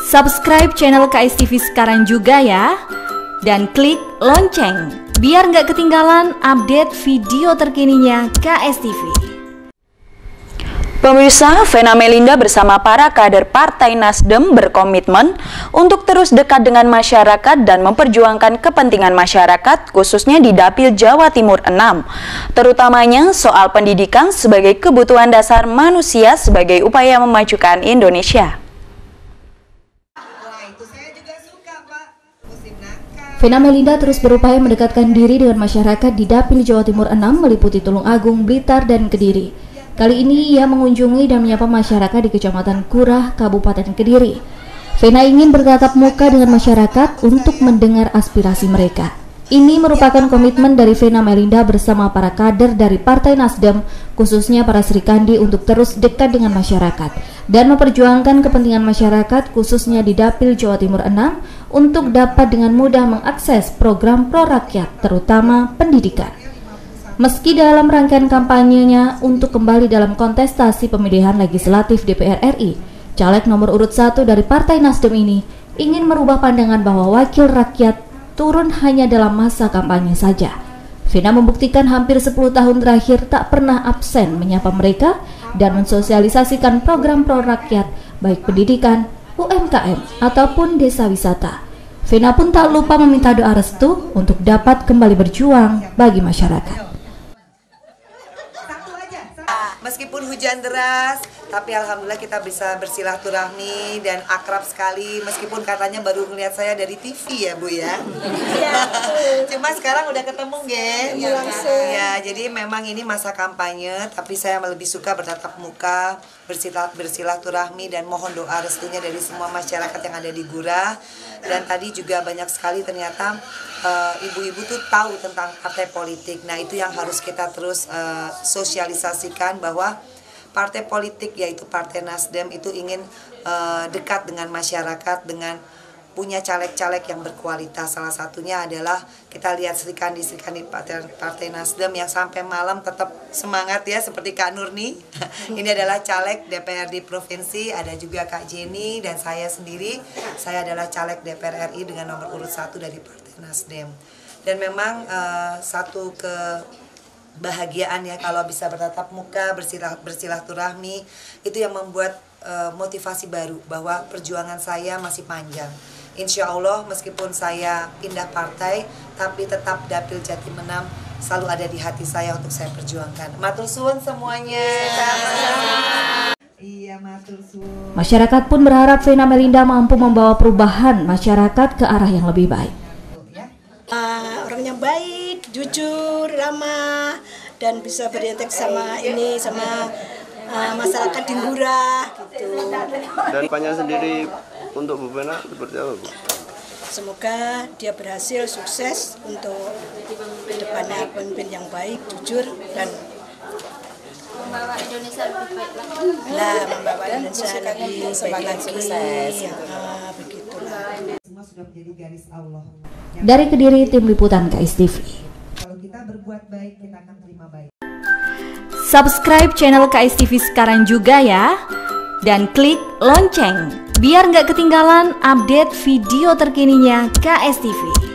Subscribe channel KSTV sekarang juga ya. Dan klik lonceng biar nggak ketinggalan update video terkininya KSTV. Pemirsa, Vena Melinda bersama para kader Partai Nasdem berkomitmen untuk terus dekat dengan masyarakat dan memperjuangkan kepentingan masyarakat khususnya di Dapil Jawa Timur 6, terutamanya soal pendidikan sebagai kebutuhan dasar manusia sebagai upaya memajukan Indonesia. Vena Melinda terus berupaya mendekatkan diri dengan masyarakat di Dapil Jawa Timur 6 meliputi Tulungagung, Blitar, dan Kediri. Kali ini ia mengunjungi dan menyapa masyarakat di Kecamatan Kurah, Kabupaten Kediri. Vena ingin bertatap muka dengan masyarakat untuk mendengar aspirasi mereka. Ini merupakan komitmen dari Vena Melinda bersama para kader dari Partai Nasdem, khususnya para Serikandi untuk terus dekat dengan masyarakat dan memperjuangkan kepentingan masyarakat khususnya di Dapil Jawa Timur 6 untuk dapat dengan mudah mengakses program pro rakyat, terutama pendidikan. Meski dalam rangkaian kampanyenya untuk kembali dalam kontestasi pemilihan legislatif DPR RI, caleg nomor urut 1 dari Partai Nasdem ini ingin merubah pandangan bahwa wakil rakyat turun hanya dalam masa kampanye saja. Vena membuktikan hampir 10 tahun terakhir tak pernah absen menyapa mereka dan mensosialisasikan program pro rakyat, baik pendidikan, UMKM, ataupun desa wisata. Vena pun tak lupa meminta doa restu untuk dapat kembali berjuang bagi masyarakat. Meskipun hujan deras, tapi alhamdulillah kita bisa bersilaturahmi dan akrab sekali. Meskipun katanya baru ngeliat saya dari TV ya Bu ya. Cuma sekarang udah ketemu gen. Ya, jadi memang ini masa kampanye, tapi saya lebih suka bertatap muka, bersilaturahmi dan mohon doa restunya dari semua masyarakat yang ada di Gurah. Dan tadi juga banyak sekali ternyata ibu-ibu tuh tahu tentang partai politik. Nah itu yang harus kita terus sosialisasikan bahwa partai politik yaitu Partai Nasdem itu ingin dekat dengan masyarakat dengan punya caleg-caleg yang berkualitas. Salah satunya adalah kita lihat Serikandi Partai Nasdem yang sampai malam tetap semangat ya, seperti Kak Nurni. Ini adalah caleg DPRD Provinsi, ada juga Kak Jenny dan saya sendiri. Saya adalah caleg DPR RI dengan nomor urut 1 dari Partai Nasdem. Dan memang satu kebahagiaan ya kalau bisa bertatap muka, bersilaturahmi, itu yang membuat motivasi baru bahwa perjuangan saya masih panjang. Insya Allah meskipun saya pindah partai, tapi tetap Dapil Jatim 6 selalu ada di hati saya untuk saya perjuangkan. Matur suwun semuanya. Iya, matur suwun. Masyarakat pun berharap Vena Melinda mampu membawa perubahan masyarakat ke arah yang lebih baik. Orangnya baik, jujur, ramah, dan bisa berinteraksi sama masyarakat di Gurah gitu. Dan panjang sendiri untuk Bu Vena seperti apa Bu? Semoga dia berhasil sukses untuk kedepannya, pemimpin yang baik, jujur, dan membawa Indonesia lebih baik lagi. Membawa Indonesia lebih baik lagi. Begitulah. Semua sudah menjadi garis Allah. Dari Kediri, tim liputan KSTV. Kalau kita berbuat baik, kita akan terima baik. Subscribe channel KSTV sekarang juga ya. Dan klik lonceng biar nggak ketinggalan update video terkininya KSTV.